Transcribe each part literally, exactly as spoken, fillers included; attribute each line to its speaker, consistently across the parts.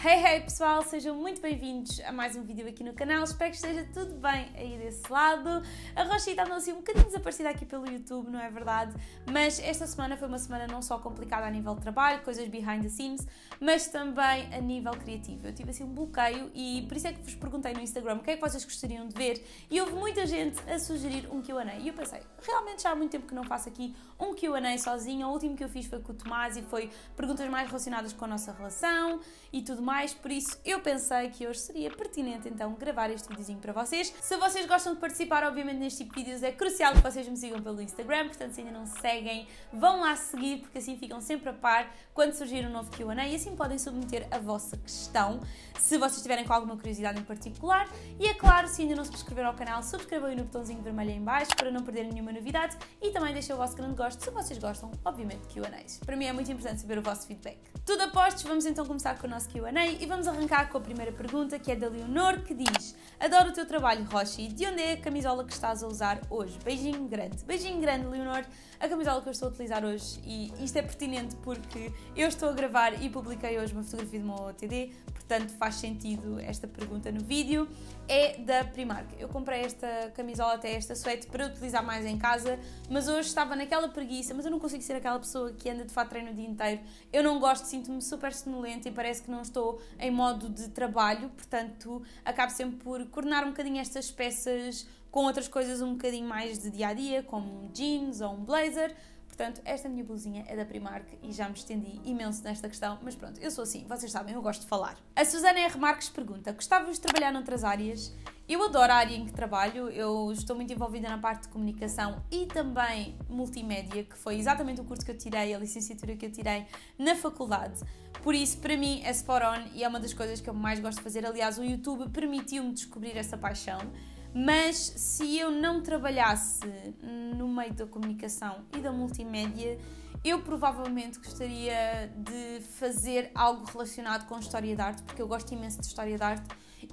Speaker 1: Hey, hey pessoal, sejam muito bem-vindos a mais um vídeo aqui no canal, espero que esteja tudo bem aí desse lado. A Rochita andou assim um bocadinho desaparecida aqui pelo YouTube, não é verdade? Mas esta semana foi uma semana não só complicada a nível de trabalho, coisas behind the scenes, mas também a nível criativo. Eu tive assim um bloqueio e por isso é que vos perguntei no Instagram o que é que vocês gostariam de ver e houve muita gente a sugerir um Q and A e eu pensei, realmente já há muito tempo que não faço aqui um Q and A sozinha, o último que eu fiz foi com o Tomás e foi perguntas mais relacionadas com a nossa relação e tudo mais, por isso eu pensei que hoje seria pertinente então gravar este videozinho para vocês. Se vocês gostam de participar obviamente neste tipo de vídeos é crucial que vocês me sigam pelo Instagram, portanto se ainda não seguem vão lá seguir porque assim ficam sempre a par quando surgir um novo Q and A e assim podem submeter a vossa questão se vocês tiverem com alguma curiosidade em particular e é claro, se ainda não subscreveram ao canal, subscrevam aí no botãozinho vermelho aí em baixo para não perderem nenhuma novidade e também deixem o vosso grande gosto se vocês gostam obviamente de Q and As. Para mim é muito importante saber o vosso feedback. Tudo a postos, vamos então começar com o nosso Q and A e vamos arrancar com a primeira pergunta, que é da Leonor, que diz: adoro o teu trabalho, Rochi, de onde é a camisola que estás a usar hoje? Beijinho grande. Beijinho grande, Leonor. A camisola que eu estou a utilizar hoje, e isto é pertinente porque eu estou a gravar e publiquei hoje uma fotografia do meu O O T D, portanto faz sentido esta pergunta no vídeo, é da Primark. Eu comprei esta camisola, até esta suéte, para utilizar mais em casa, mas hoje estava naquela preguiça, mas eu não consigo ser aquela pessoa que anda de fato treino o dia inteiro. Eu não gosto, sinto-me super sonolenta e parece que não estou em modo de trabalho, portanto acabo sempre por coordenar um bocadinho estas peças com outras coisas um bocadinho mais de dia-a-dia, como um jeans ou um blazer. Portanto, esta minha blusinha é da Primark e já me estendi imenso nesta questão, mas pronto, eu sou assim, vocês sabem, eu gosto de falar. A Susana R. Marques pergunta: gostavas de trabalhar noutras áreas? Eu adoro a área em que trabalho, eu estou muito envolvida na parte de comunicação e também multimédia, que foi exatamente o curso que eu tirei, a licenciatura que eu tirei na faculdade. Por isso, para mim, é spot on e é uma das coisas que eu mais gosto de fazer. Aliás, o YouTube permitiu-me descobrir essa paixão. Mas se eu não trabalhasse no meio da comunicação e da multimédia, eu provavelmente gostaria de fazer algo relacionado com história de arte, porque eu gosto imenso de história de arte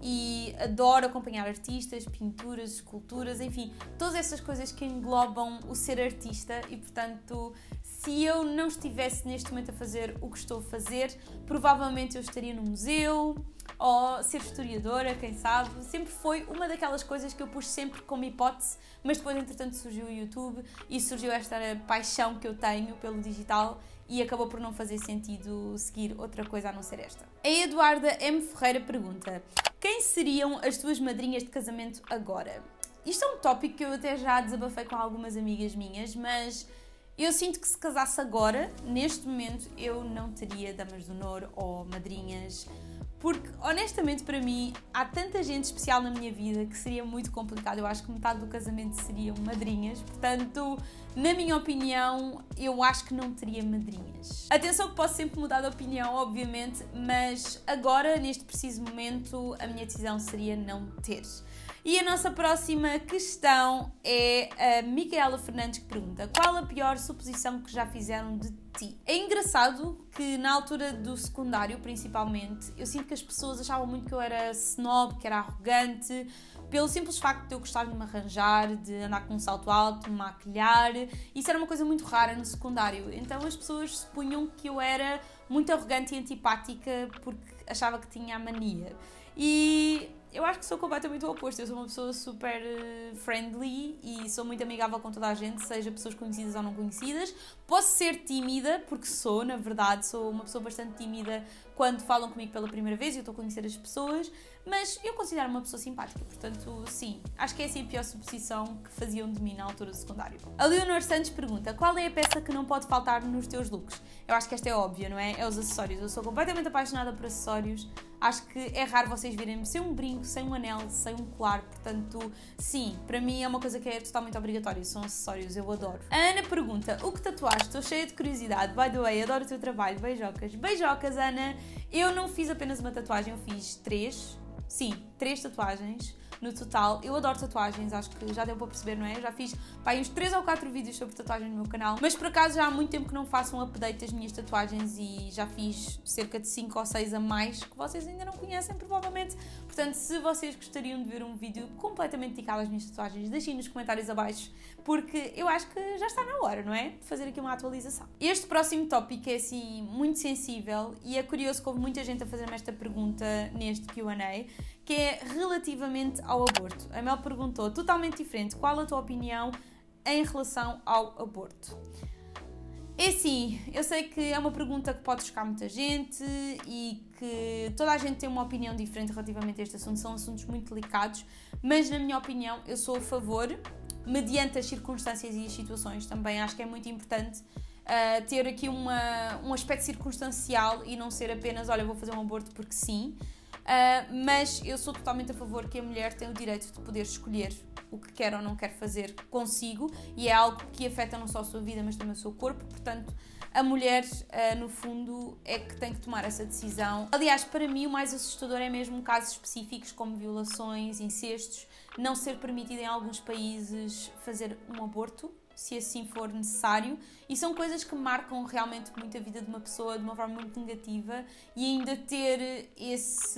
Speaker 1: e adoro acompanhar artistas, pinturas, esculturas, enfim, todas essas coisas que englobam o ser artista e, portanto, se eu não estivesse neste momento a fazer o que estou a fazer, provavelmente eu estaria no museu ou ser historiadora, quem sabe. Sempre foi uma daquelas coisas que eu pus sempre como hipótese, mas depois entretanto surgiu o YouTube e surgiu esta paixão que eu tenho pelo digital e acabou por não fazer sentido seguir outra coisa a não ser esta. A Eduarda M. Ferreira pergunta: quem seriam as tuas madrinhas de casamento agora? Isto é um tópico que eu até já desabafei com algumas amigas minhas, mas eu sinto que se casasse agora, neste momento, eu não teria damas de honor ou madrinhas, porque honestamente para mim há tanta gente especial na minha vida que seria muito complicado. Eu acho que metade do casamento seriam madrinhas, portanto, na minha opinião, eu acho que não teria madrinhas. Atenção que posso sempre mudar de opinião, obviamente, mas agora, neste preciso momento, a minha decisão seria não ter. E a nossa próxima questão é a Micaela Fernandes, que pergunta: qual a pior suposição que já fizeram de ti? É engraçado que na altura do secundário, principalmente, eu sinto que as pessoas achavam muito que eu era snob, que era arrogante, pelo simples facto de eu gostar de me arranjar, de andar com um salto alto, me maquilhar. Isso era uma coisa muito rara no secundário, então as pessoas supunham que eu era muito arrogante e antipática porque achava que tinha a mania. E eu acho que sou completamente o oposto. Eu sou uma pessoa super friendly e sou muito amigável com toda a gente, seja pessoas conhecidas ou não conhecidas. Posso ser tímida, porque sou, na verdade, sou uma pessoa bastante tímida quando falam comigo pela primeira vez e eu estou a conhecer as pessoas, mas eu considero uma pessoa simpática, portanto, sim, acho que é assim a pior suposição que faziam de mim na altura do secundário. A Leonor Santos pergunta: qual é a peça que não pode faltar nos teus looks? Eu acho que esta é óbvia, não é? É os acessórios. Eu sou completamente apaixonada por acessórios. Acho que é raro vocês virem-me sem um brinco, sem um anel, sem um colar, portanto, sim, para mim é uma coisa que é totalmente obrigatória, são acessórios, eu adoro. A Ana pergunta: o que tatuaste? Estou cheia de curiosidade. By the way, adoro o teu trabalho, beijocas. Beijocas, Ana! Eu não fiz apenas uma tatuagem, eu fiz três, sim, três tatuagens, no total. Eu adoro tatuagens, acho que já deu para perceber, não é? Eu já fiz pá, uns três ou quatro vídeos sobre tatuagens no meu canal, mas por acaso já há muito tempo que não faço um update das minhas tatuagens e já fiz cerca de cinco ou seis a mais que vocês ainda não conhecem, provavelmente. Portanto, se vocês gostariam de ver um vídeo completamente dedicado às minhas tatuagens, deixem nos comentários abaixo, porque eu acho que já está na hora, não é? De fazer aqui uma atualização. Este próximo tópico é assim muito sensível e é curioso que houve muita gente a fazer-me esta pergunta neste Q and A, que é relativamente ao aborto. A Mel perguntou, totalmente diferente, qual a tua opinião em relação ao aborto? É assim, eu sei que é uma pergunta que pode chocar muita gente e que toda a gente tem uma opinião diferente relativamente a este assunto, são assuntos muito delicados, mas na minha opinião eu sou a favor, mediante as circunstâncias e as situações também, acho que é muito importante uh, ter aqui uma, um aspecto circunstancial e não ser apenas, olha, vou fazer um aborto porque sim, uh, mas eu sou totalmente a favor que a mulher tem o direito de poder escolher o que quer ou não quer fazer consigo e é algo que afeta não só a sua vida, mas também o seu corpo, portanto, a mulher, uh, no fundo, é que tem que tomar essa decisão. Aliás, para mim, o mais assustador é mesmo casos específicos como violações, incestos, não ser permitido em alguns países fazer um aborto, se assim for necessário, e são coisas que marcam realmente muito a vida de uma pessoa de uma forma muito negativa e ainda ter esse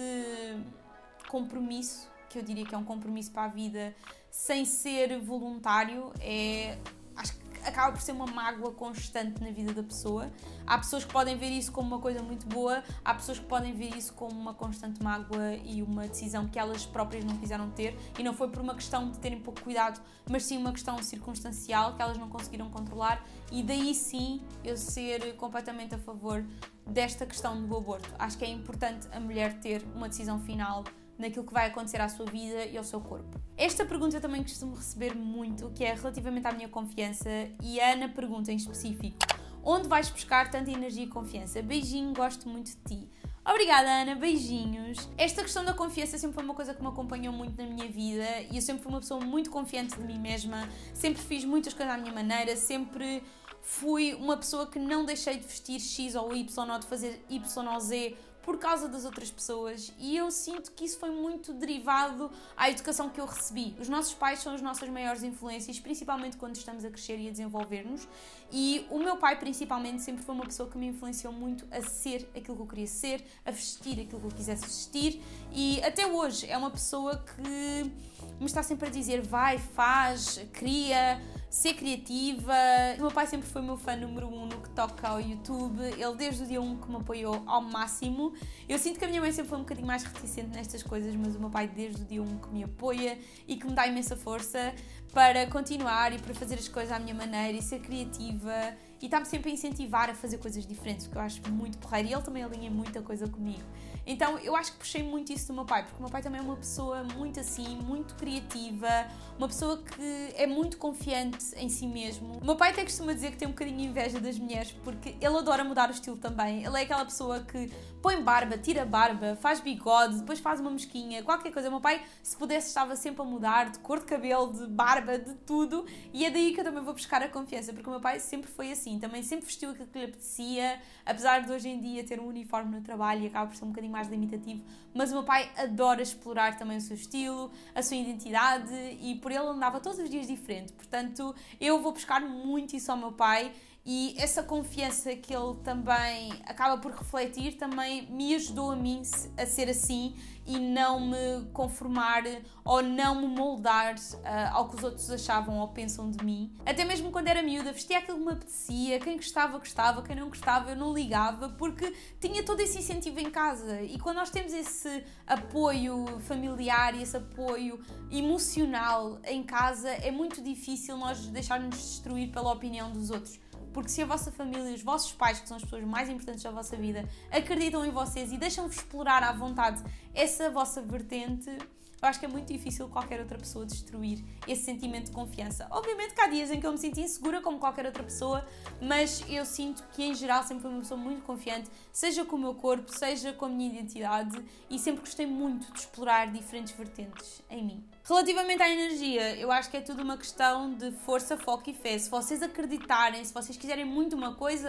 Speaker 1: compromisso, que eu diria que é um compromisso para a vida, sem ser voluntário, é, acho que acaba por ser uma mágoa constante na vida da pessoa. Há pessoas que podem ver isso como uma coisa muito boa, há pessoas que podem ver isso como uma constante mágoa e uma decisão que elas próprias não quiseram ter, e não foi por uma questão de terem pouco cuidado, mas sim uma questão circunstancial que elas não conseguiram controlar, e daí sim eu ser completamente a favor desta questão do aborto. Acho que é importante a mulher ter uma decisão final naquilo que vai acontecer à sua vida e ao seu corpo. Esta pergunta eu também costumo receber muito, que é relativamente à minha confiança, e a Ana pergunta em específico, onde vais buscar tanta energia e confiança? Beijinho, gosto muito de ti. Obrigada, Ana, beijinhos. Esta questão da confiança sempre foi uma coisa que me acompanhou muito na minha vida e eu sempre fui uma pessoa muito confiante de mim mesma, sempre fiz muitas coisas à minha maneira, sempre fui uma pessoa que não deixei de vestir X ou Y ou de fazer Y ou Z por causa das outras pessoas, e eu sinto que isso foi muito derivado à educação que eu recebi. Os nossos pais são as nossas maiores influências, principalmente quando estamos a crescer e a desenvolver-nos, e o meu pai principalmente sempre foi uma pessoa que me influenciou muito a ser aquilo que eu queria ser, a vestir aquilo que eu quisesse vestir, e até hoje é uma pessoa que me está sempre a dizer vai, faz, cria, ser criativa. O meu pai sempre foi o meu fã número um no que toca ao YouTube, ele desde o dia um que me apoiou ao máximo. Eu sinto que a minha mãe sempre foi um bocadinho mais reticente nestas coisas, mas o meu pai desde o dia um que me apoia e que me dá imensa força para continuar e para fazer as coisas à minha maneira e ser criativa, e está-me sempre a incentivar a fazer coisas diferentes, o que eu acho muito porreiro, e ele também alinha muita coisa comigo. Então eu acho que puxei muito isso do meu pai, porque o meu pai também é uma pessoa muito assim, muito criativa, uma pessoa que é muito confiante em si mesmo. O meu pai até costuma dizer que tem um bocadinho de inveja das mulheres, porque ele adora mudar o estilo também. Ele é aquela pessoa que põe barba, tira barba, faz bigode, depois faz uma mosquinha, qualquer coisa. O meu pai, se pudesse, estava sempre a mudar de cor de cabelo, de barba, de tudo, e é daí que eu também vou buscar a confiança, porque o meu pai sempre foi assim, também sempre vestiu aquilo que lhe apetecia, apesar de hoje em dia ter um uniforme no trabalho e acaba por ser um bocadinho mais limitativo, mas o meu pai adora explorar também o seu estilo, a sua identidade, e por ele andava todos os dias diferente. Portanto, eu vou buscar muito isso ao meu pai, e essa confiança que ele também acaba por refletir também me ajudou a mim a ser assim e não me conformar ou não me moldar uh, ao que os outros achavam ou pensam de mim. Até mesmo quando era miúda, vestia aquilo que me apetecia, quem gostava, gostava, quem não gostava, eu não ligava, porque tinha todo esse incentivo em casa, e quando nós temos esse apoio familiar e esse apoio emocional em casa, é muito difícil nós deixarmos destruir pela opinião dos outros. Porque se a vossa família, os vossos pais, que são as pessoas mais importantes da vossa vida, acreditam em vocês e deixam-vos explorar à vontade essa vossa vertente, eu acho que é muito difícil qualquer outra pessoa destruir esse sentimento de confiança. Obviamente que há dias em que eu me sinto insegura como qualquer outra pessoa, mas eu sinto que em geral sempre fui uma pessoa muito confiante, seja com o meu corpo, seja com a minha identidade, e sempre gostei muito de explorar diferentes vertentes em mim. Relativamente à energia, eu acho que é tudo uma questão de força, foco e fé. Se vocês acreditarem, se vocês quiserem muito uma coisa,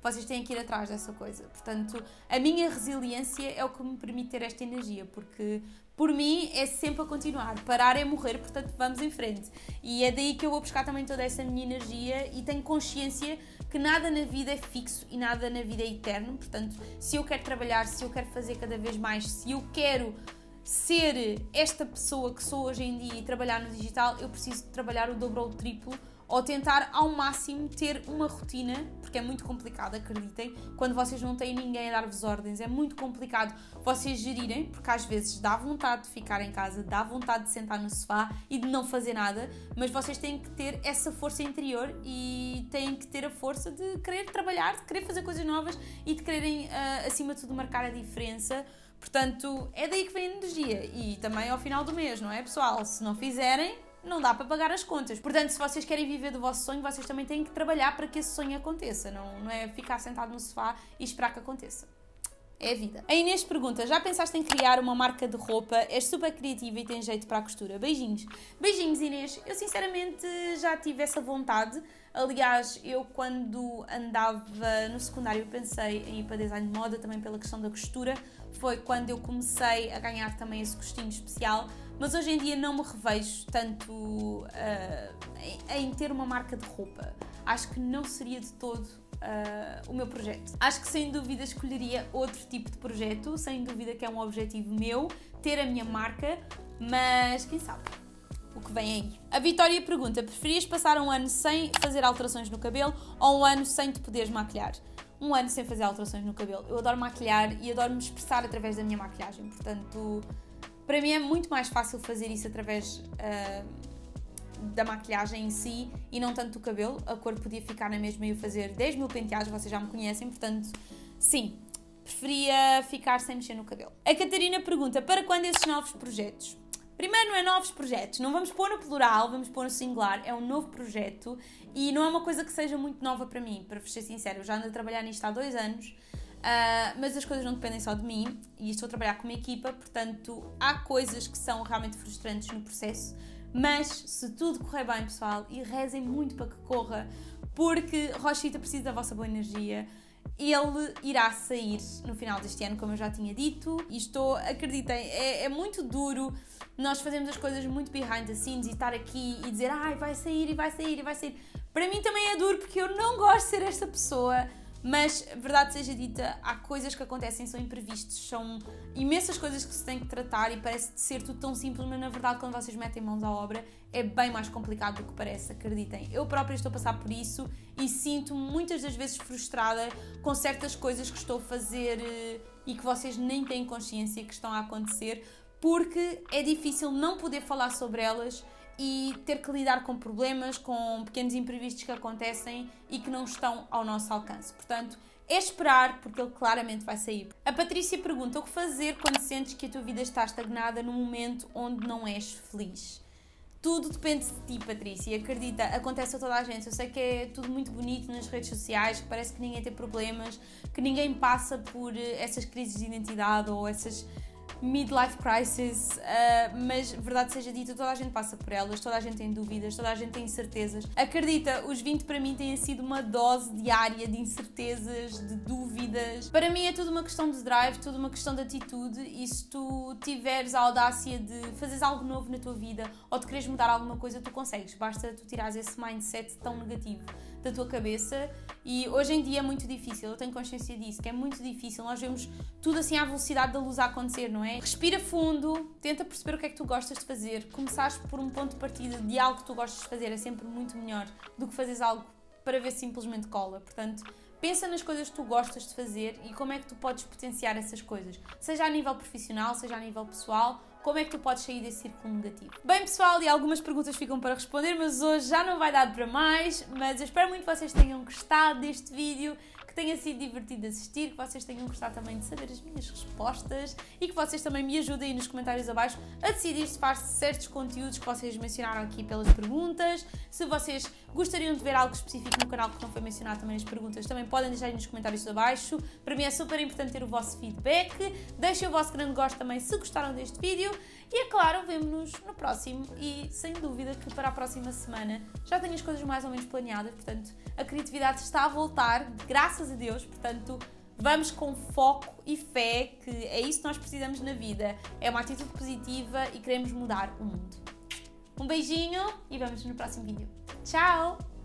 Speaker 1: vocês têm que ir atrás dessa coisa. Portanto, a minha resiliência é o que me permite ter esta energia, porque por mim é sempre a continuar. Parar é morrer, portanto vamos em frente. E é daí que eu vou buscar também toda essa minha energia e tenho consciência que nada na vida é fixo e nada na vida é eterno. Portanto, se eu quero trabalhar, se eu quero fazer cada vez mais, se eu quero ser esta pessoa que sou hoje em dia e trabalhar no digital, eu preciso trabalhar o dobro ou o triplo, ou tentar ao máximo ter uma rotina, porque é muito complicado, acreditem, quando vocês não têm ninguém a dar-vos ordens, é muito complicado vocês gerirem, porque às vezes dá vontade de ficar em casa, dá vontade de sentar no sofá e de não fazer nada, mas vocês têm que ter essa força interior e têm que ter a força de querer trabalhar, de querer fazer coisas novas e de quererem, uh, acima de tudo, marcar a diferença. Portanto, é daí que vem a energia e também ao final do mês, não é, pessoal? Se não fizerem, não dá para pagar as contas. Portanto, se vocês querem viver do vosso sonho, vocês também têm que trabalhar para que esse sonho aconteça. Não, não é ficar sentado no sofá e esperar que aconteça. É a vida. A Inês pergunta, já pensaste em criar uma marca de roupa? És super criativa e tens jeito para a costura. Beijinhos. Beijinhos, Inês. Eu sinceramente já tive essa vontade. Aliás, eu quando andava no secundário pensei em ir para design de moda, também pela questão da costura. Foi quando eu comecei a ganhar também esse gostinho especial. Mas hoje em dia não me revejo tanto uh, em, em ter uma marca de roupa. Acho que não seria de todo uh, o meu projeto. Acho que sem dúvida escolheria outro tipo de projeto, sem dúvida que é um objetivo meu, ter a minha marca, mas quem sabe o que vem aí. A Vitória pergunta, preferias passar um ano sem fazer alterações no cabelo ou um ano sem te poderes maquilhar? Um ano sem fazer alterações no cabelo. Eu adoro maquilhar e adoro me expressar através da minha maquilhagem, portanto... Para mim é muito mais fácil fazer isso através uh, da maquilhagem em si e não tanto do cabelo. A cor podia ficar na mesma e eu fazer dez mil penteados, vocês já me conhecem, portanto, sim, preferia ficar sem mexer no cabelo. A Catarina pergunta, para quando esses novos projetos? Primeiro, não é novos projetos, não vamos pôr no plural, vamos pôr no singular, é um novo projeto e não é uma coisa que seja muito nova para mim, para vos ser sincero, eu já ando a trabalhar nisto há dois anos. Uh, mas as coisas não dependem só de mim e estou a trabalhar com uma equipa, portanto há coisas que são realmente frustrantes no processo, mas se tudo correr bem, pessoal, e rezem muito para que corra, porque Rochita precisa da vossa boa energia, ele irá sair no final deste ano, como eu já tinha dito, e estou, acreditem, é, é muito duro nós fazermos as coisas muito behind the scenes e estar aqui e dizer, ai, vai sair e vai sair e vai sair. Para mim também é duro porque eu não gosto de ser esta pessoa. Mas, verdade seja dita, há coisas que acontecem, são imprevistos, são imensas coisas que se tem que tratar e parece ser tudo tão simples, mas na verdade quando vocês metem mãos à obra é bem mais complicado do que parece, acreditem. Eu própria estou a passar por isso e sinto-me muitas das vezes frustrada com certas coisas que estou a fazer e que vocês nem têm consciência que estão a acontecer, porque é difícil não poder falar sobre elas e ter que lidar com problemas, com pequenos imprevistos que acontecem e que não estão ao nosso alcance. Portanto, é esperar, porque ele claramente vai sair. A Patrícia pergunta, o que fazer quando sentes que a tua vida está estagnada num momento onde não és feliz? Tudo depende de ti, Patrícia, acredita, acontece a toda a gente. Eu sei que é tudo muito bonito nas redes sociais, que parece que ninguém tem problemas, que ninguém passa por essas crises de identidade ou essas midlife crisis, uh, mas verdade seja dita, toda a gente passa por elas, toda a gente tem dúvidas, toda a gente tem incertezas. Acredita, os vinte para mim têm sido uma dose diária de incertezas, de dúvidas. Para mim é tudo uma questão de drive, tudo uma questão de atitude, e se tu tiveres a audácia de fazeres algo novo na tua vida ou de quereres mudar alguma coisa, tu consegues, basta tu tirares esse mindset tão negativo da tua cabeça. E hoje em dia é muito difícil, eu tenho consciência disso, que é muito difícil, nós vemos tudo assim à velocidade da luz a acontecer, não é? Respira fundo, tenta perceber o que é que tu gostas de fazer, começares por um ponto de partida de algo que tu gostas de fazer é sempre muito melhor do que fazeres algo para ver se simplesmente cola. Portanto, pensa nas coisas que tu gostas de fazer e como é que tu podes potenciar essas coisas, seja a nível profissional, seja a nível pessoal. Como é que tu podes sair desse círculo negativo? Bem, pessoal, e algumas perguntas ficam para responder, mas hoje já não vai dar para mais. Mas eu espero muito que vocês tenham gostado deste vídeo, que tenha sido divertido de assistir, que vocês tenham gostado também de saber as minhas respostas e que vocês também me ajudem nos comentários abaixo a decidir se faz certos conteúdos que vocês mencionaram aqui pelas perguntas. Se vocês gostariam de ver algo específico no canal que não foi mencionado também nas perguntas, também podem deixar aí nos comentários abaixo. Para mim é super importante ter o vosso feedback. Deixem o vosso grande gosto também se gostaram deste vídeo. E é claro, vemo-nos no próximo e sem dúvida que para a próxima semana já tenho as coisas mais ou menos planeadas, portanto a criatividade está a voltar, graças graças a Deus, portanto, vamos com foco e fé, que é isso que nós precisamos na vida. É uma atitude positiva e queremos mudar o mundo. Um beijinho e vemos no próximo vídeo. Tchau!